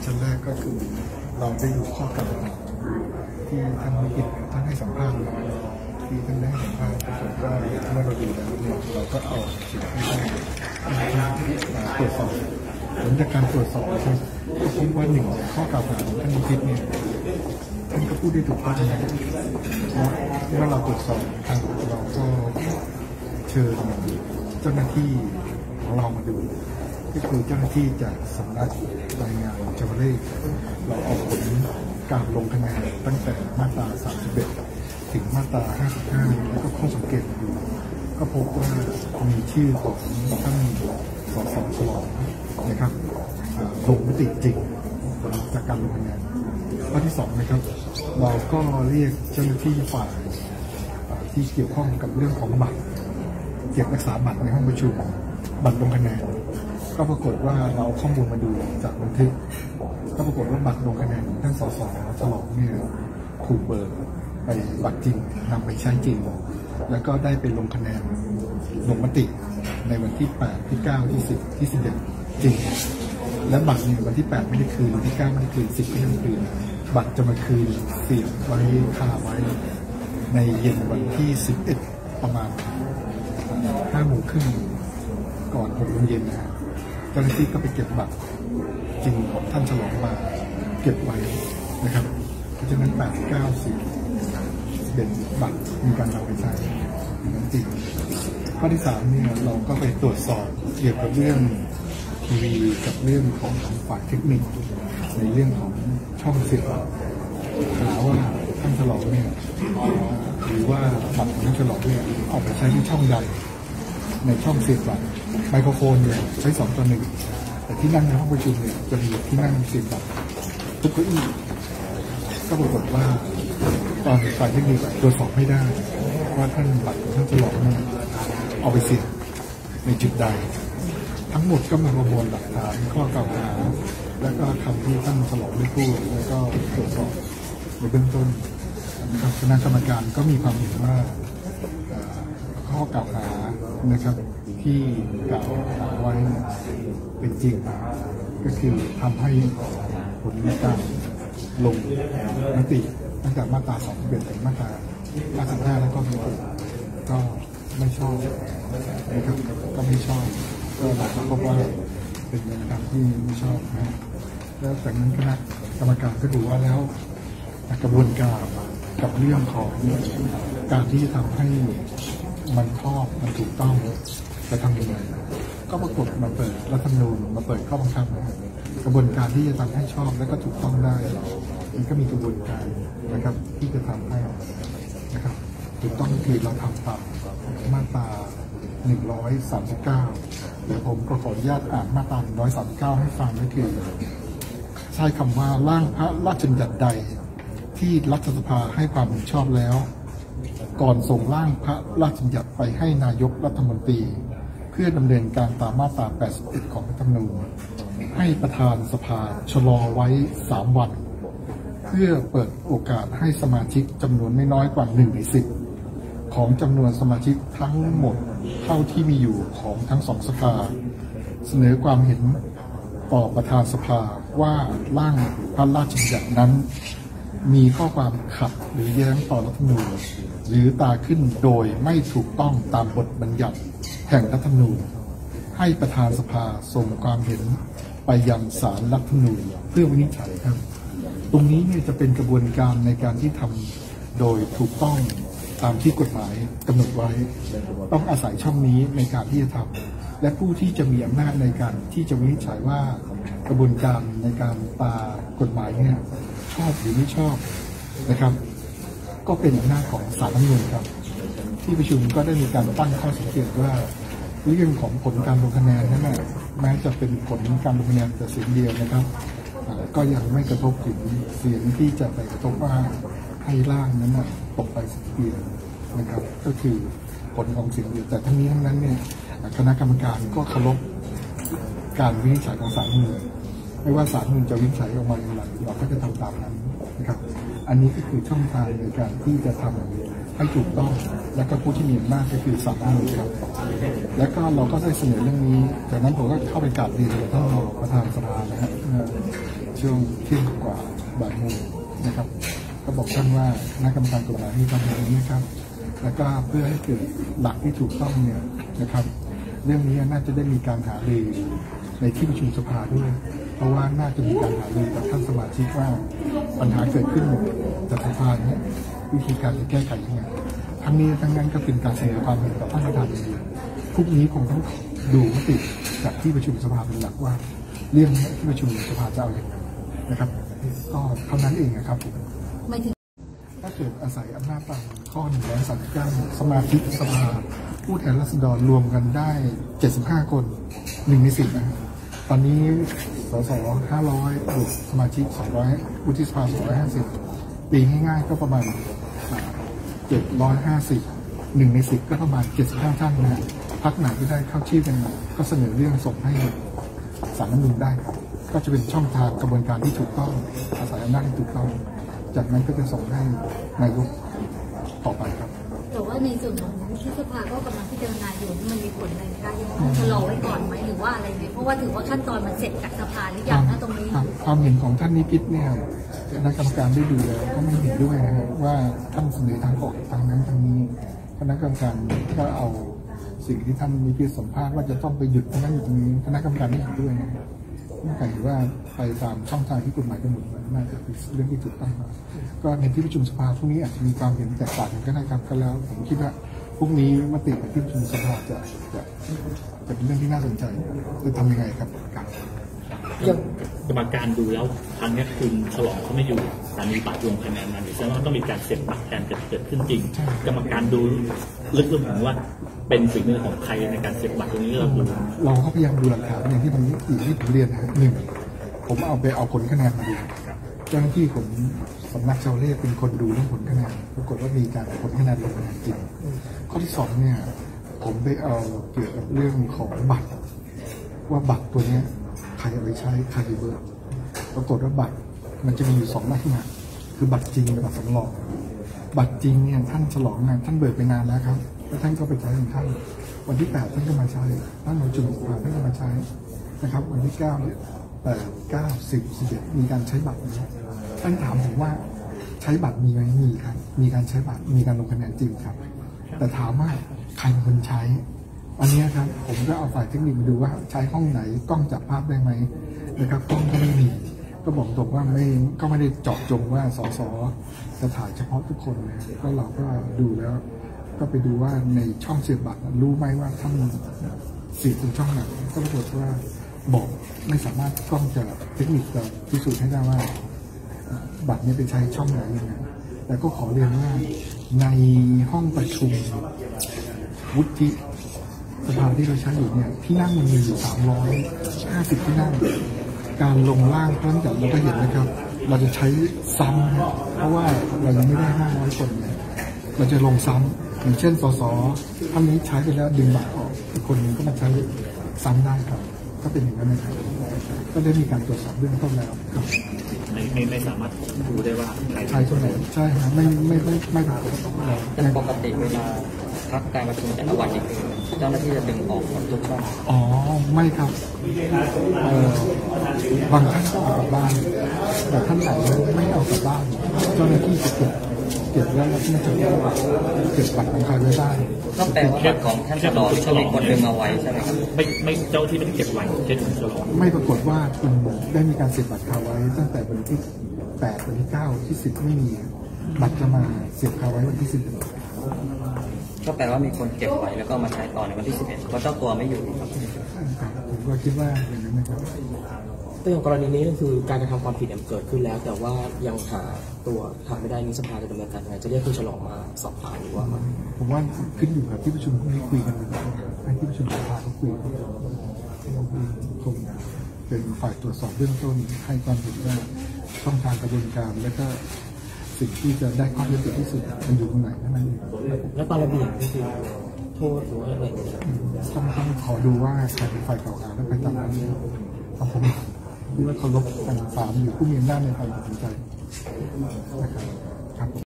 ชั้นแรกก็คือเราได้ดูข้อกล่าวหาที่ท่านนิกิตท่านให้สัมภาษณ์ที่ท่านได้ให้สัมภาษณ์ปรากฏว่าเมื่อเราดูแล้วเนี่ยเราก็เอาสิ่งที่ได้มาตรวจสอบผลจากการตรวจสอบนะครับก็พบว่าหนึ่งข้อกล่าวหาของท่านนิกิตเนี่ยท่านก็พูดได้ถูกต้องนะครับเมื่อเราตรวจสอบทางเราก็เชิญเจ้าหน้าที่ของเรามาดูก็คือเจ้าหน้าที่จากสำนักรายงานจำเลยเราออกผลการลงคะแนนตั้งแต่มาตรา 31 ถึงมาตรา 55 แล้วก็ข้อสังเกตอยู่ก็พบว่ามีชื่อของท่านสสฉลองนะครับลงมติจริงจากการลงคะแนนข้อที่2นะครับเราก็เรียกเจ้าหน้าที่ฝ่ายที่เกี่ยวข้องกับเรื่องของบัตรเก็บรักษาบัตรในห้องประชุมบัตรลงคะแนนก็ปรากฏว่าเราเอาข้อมูลมาดูจากบันทึกก็ปรากฏว่าบัตรลงคะแนนของท่านสสฉลองเนี่ยถูกเบิกไปบัตรจริงนำไปใช้จริงแล้วก็ได้ไปลงคะแนนลงมติในวันที่8ที่9ที่10ที่11จริงและบัตรเนี่ยวันที่8ไม่ได้คืนวันที่9ไม่ได้คืน10ไม่ได้คืนบัตรจะมาคืนเสียบไว้คาไว้ในเย็นวันที่11ประมาณ5 โมงครึ่งก่อน6 โมงเย็นนะเจ้าหน้าที่ก็ไปเก็บบัตรจริงของท่านฉลองมาเก็บไว้นะครับเพราะฉะนั้น8 9 10เป็นบัตรมีการนำไปใช้นั้นจริงข้อที่3เนี่ยเราก็ไปตรวจสอบเกี่ยวกับเรื่องทีวีกับเรื่องของฝ่ายเทคนิคในเรื่องของช่องเสียบหาว่าท่านฉลองเนี่ยหรือว่าบัตรของท่านฉลองเนี่ยเอาไปใช้ที่ช่องใดในช่องเสียบบัตรไมโครโฟนเนี่ยใช้2:1แต่ที่นั่งในห้องประชุมเนี่ยจะมีที่นั่งเสียบบัตรทุกเก้าอี้ก็ปรากฏว่าตอนฝ่ายเทคนิคตรวจสอบไม่ได้ว่าท่านบัตรของท่านฉลองเนี่ยเอาไปเสียบในจุดใดทั้งหมดก็มาประมวลหลักฐานข้อกล่าวหาและก็คำที่ท่านฉลองได้พูดแล้วก็ตรวจสอบในเบื้องต้นคณะกรรมการก็มีความเห็นว่าข้อกล่าวหานะครับที่กล่าวหาไว้เป็นจริงก็คือทำให้ผลการลงมติตั้งแต่มาตรา21ถึงมาตรา55แล้วก็ก็ไม่ชอบนะครับก็ไม่ชอบก็เราก็พบว่าเป็นการที่ไม่ชอบนะแล้วจากนั้นคณะกรรมการก็ดูว่าแล้วกระบวนการกับเรื่องของการที่จะทำให้มันชอบมันถูกต้องจะทำยังไงก็ปรากฏมาเปิดรัฐธรรมนูญมาเปิดข้อบังคับนะครับกระบวนการที่จะทำให้ชอบและก็ถูกต้องได้มันก็มีกระบวนการนะครับที่จะทำให้นะครับถูกต้องคือเราทำตามมาตรา139เดี๋ยวผมก็ขออนุญาตอ่านมาตรา139ให้ฟังก็คือใช้คำว่าร่างพระราชบัญญัติใดที่รัฐสภาให้ความเห็นชอบแล้วก่อนส่งร่างพระราชบัญญัติไปให้นายกรัฐมนตรีเพื่อดำเนินการตามมาตรา81ของรัฐธรรมนูญให้ประธานสภาชะลอไว้3 วันเพื่อเปิดโอกาสให้สมาชิกจำนวนไม่น้อยกว่า1 ใน 10ของจำนวนสมาชิกทั้งหมดเท่าที่มีอยู่ของทั้ง2 สภาเสนอความเห็นต่อประธานสภาว่าร่างพระราชบัญญัตินั้นมีข้อความขัดหรือแย้งต่อรัฐธรรมนูญหรือตราขึ้นโดยไม่ถูกต้องตามบทบัญญัติแห่งรัฐธรรมนูญให้ประธานสภาส่งความเห็นไปยังศาลรัฐธรรมนูญเพื่อวินิจฉัยครับตรงนี้เนี่ยจะเป็นกระบวนการในการที่ทำโดยถูกต้องตามที่กฎหมายกำหนดไว้ต้องอาศัยช่องนี้ในการที่จะทำและผู้ที่จะมีอำนาจในการที่จะวินิจฉัยว่ากระบวนการในการตามกฎหมายเนี่ยชอบหรือไม่ชอบนะครับก็เป็นอำนาจของศาลรัฐธรรมนูญครับที่ประชุมก็ได้มีการตั้งข้อสังเกตว่าเรื่องของผลการลงคะแนนนั้นแม้จะเป็นผลการลงคะแนนแต่เสียงเดียวนะครับก็ยังไม่กระทบถึงเสียงที่จะไปกระทบว่าให้ร่างนั้นตกไปเสียงเดียวนะครับก็คือผลของเสียงเดียวแต่ทั้งนี้ทั้งนั้นเนี่ยคณะกรรมการก็เคารพการวินิจฉัยของศาลรัฐธรรมนูญไม่ว่าศาลรัฐธรรมนูญจะวินิจฉัยออกมาอย่างไรเราก็จะทำตามนั้นนะครับอันนี้ก็คือช่องทางในการที่จะทำให้ถูกต้องและก็ผู้ที่มีอำนาจก็คือศาลรัฐธรรมนูญครับแล้วก็เราก็ได้เสนอเรื่องนี้จากนั้นผมก็เข้าไปกราบเรียนท่านประธานสภานะครับช่วงเที่ยงกว่าบ่ายโมงนะครับก็บอกท่านว่าคณะกรรมการกฎหมายมีความเห็นอย่างนี้ครับแล้วก็เพื่อให้เกิดหลักที่ถูกต้องเนี่ยนะครับเรื่องนี้น่าจะได้มีการหารือในที่ประชุมสภาด้วยเพราะว่าน่าจะมีการหารือกับท่านสมาชิกว่าปัญหาเกิดขึ้นจากสภาเนี่ยวิธีการจะแก้ไขยังไงทั้งนี้ทั้งนั้นก็เป็นการเสนอความเห็นต่อท่านประธานเองพรุ่งนี้คงต้องดูมติจากที่ประชุมสภาเป็นหลักว่าเรื่องนี้ที่ประชุมสภาจะเอาอย่างไรนะครับก็เท่านั้นเองนะครับถ้าเกิดอาศัยอำนาจตามข้อ139สมาชิกสภาผู้แทนราษฎรรวมกันได้75คน1 ใน 10นะตอนนี้สส500บวกสมาชิก200วุฒิสภา250ปีง่ายๆก็ประมาณ750 1 ใน 10ก็ประมาณ75ท่านนะพรรคไหนที่ได้เข้าชื่อกันก็เสนอเรื่องส่งให้ศาลรัฐธรรมนูญได้ครับก็จะเป็นช่องทางกระบวนการที่ถูกต้องอาศัยอำนาจที่ถูกต้องจากนั้นก็จะส่งให้นายกต่อไปครับแต่ว่าในส่วนของที่สภาก็กำลังพิจารณาอยู่มันมีผลอะไรได้ยังต้องชะลอไว้ก่อนไหมหรือว่าอะไรไหมเพราะว่าถือว่าขั้นตอนมันเสร็จจากสภาหรือยังนะตรงนี้ความเห็นของท่านนิพิษเนี่ยคณะกรรมการได้ดูแล้วก็ไม่เห็นด้วยนะครับว่าท่านเสนอทางออกทางนั้นทางนี้คณะกรรมการก็เอาสิ่งที่ท่านนิพิษสัมภาษณ์ว่าจะต้องไปหยุดตรงนั้นอยู่ตรงนี้คณะกรรมการไม่เห็นด้วยนะครับไม่ใช่ว่าไปตามช่องทางที่กฎหมายกำหนดไว้น่าจะเป็นเรื่องที่ถูกต้องก็ในที่ประชุมสภาพรุ่งนี้อาจจะมีความเห็นแตกต่างกันก็ได้ครับก็แล้วผมคิดว่าพรุ่งนี้มติในที่ประชุมสภาจะเป็นเรื่องที่น่าสนใจจะทำยังไงครับกรรมการดูแล้วครั้งนี้คุณฉลองเขาไม่อยู่แต่มีบัตรลงคะแนนมาแสดงว่าต้องมีการเซ็นบัตรแทนเกิดขึ้นจริงกรรมการดูลึกลงถึงว่าเป็นฝีมือของใครในการเซ็นบัตรตรงนี้เราก็พยายามดูหลักฐานอย่างที่ผมเรียนนะหนึ่งผมเอาผลคะแนนมาดูเจ้าหน้าที่ผมสำนักชาวเลขเป็นคนดูเรื่องผลคะแนนปรากฏว่ามีการผลคะแนนลงคะแนนจริงข้อที่สองเนี่ยผมไปเอาเกี่ยวกับเรื่องของบัตรว่าบัตรตัวนี้ใครเอาไปใช้ใครไปเบิกปรากฏว่าบัตรมันจะมีอยู่2ลักษณะคือบัตรจริงกับบัตรสำรองบัตรจริงเนี่ยท่านฉลองงานท่านเบิกไปนานแล้วครับแล้วท่านก็ไปใช้ของท่านวันที่8ท่านก็มาใช้ท่านประชุมสภาท่านก็มาใช้นะครับวันที่9เนี่ย8 9 10 11มีการใช้บัตรท่านถามผมว่าใช้บัตรมีไหมมีครับมีการใช้บัตรมีการลงคะแนนจริงครับแต่ถามว่าใครเป็นคนใช้อันนี้ครับผมก็เอาฝ่ายเทคนิคมาดูว่าใช้ห้องไหนกล้องจับภาพได้ไหมนะครับกล้องก็ไม่มีก็บอกตรงว่าก็ไม่ได้เจาะจงว่าสสจะถ่ายเฉพาะทุกคนนะก็เราก็ดูแล้วก็ไปดูว่าในช่องเสียบบัตรรู้ไหมว่าท่านเสียบเป็นช่องไหนก็ปรากฏว่าบอกไม่สามารถกล้องจะเทคนิคจะพิสูจน์ให้ได้ว่าบัตรนี้ไปใช้ช่องไหนยังไงแต่ก็ขอเรียนว่าในห้องประชุมวุฒิสภาที่เราใช้อยู่เนี่ยที่นั่งมันมีอยู่350ที่นั่งการลงล่างท่านจากเราก็เห็นนะครับเราจะใช้ซ้ำเพราะว่าเรายังไม่ได้500คนเนี่ยเราจะลงซ้ำอย่างเช่นสสท่านนี้ใช้ไปแล้วดึงบัตรออกอีกคนนึงก็มาใช้ซ้ำได้ครับก็เป็นอย่างนั้นนะครับก็ได้มีการตรวจสอบเบื้องต้นแล้วครับไม่สามารถดูได้ว่าใช่ไหมใช่ครับไม่ปรากฏแต่ปกติเวลาพักการประชุมแต่ละวันนี่คือเจ้าหน้าที่จะดึงออกหมดทุกช่องอ๋อไม่ครับบางท่านก็ออกกลับบ้านแต่ท่านไหนไม่เอากลับบ้านเจ้าหน้าที่จะเก็บแล้วที่จะเก็บบัตรของใครไว้ได้ก็แปลว่าบัตรของท่านฉลองจะมีคนดึงเอาไว้ใช่ไหมครับไม่เจ้าที่ไม่ได้เก็บไว้เช่นฉลองไม่ปรากฏว่าคุณได้มีการเสียบบัตรคาไว้ตั้งแต่วันที่8วันที่9ที่10ไม่มีบัตรจะมาเสียบคาไว้วันที่10 ก็แปลว่ามีคนเก็บไว้แล้วก็มาใช้ต่อในวันที่11เพราะเจ้าตัวไม่อยู่ครับผมก็คิดว่าอย่างนั้นนะครับแต่อย่างกรณีนี้ก็คือการกระทำความผิดเกิดขึ้นแล้วแต่ว่ายังหาไม่ได้นี้สภาจะดำเนินการยังไงจะเรียกคุณฉลองมาสอบถามหรือว่าผมว่าขึ้นอยู่กับที่ประชุมพรุ่งนี้คุยกันให้ที่ประชุมสภาเขาคุยคงเป็นฝ่ายตรวจสอบเบื้องต้นให้ความเห็นว่าช่องทางกระบวนการและก็สิ่งที่จะได้ข้อยุติที่สุดมันอยู่ตรงไหนนั่นเองแล้วตามระเบียบคือโทษหรืออะไรต้องขอดูว่าใครเป็นฝ่ายกล่าวหาและไปตามนั้นผมคิดว่าเคารพกันศาลอยู่ผู้มีอำนาจในการตัดสินใจนะครับ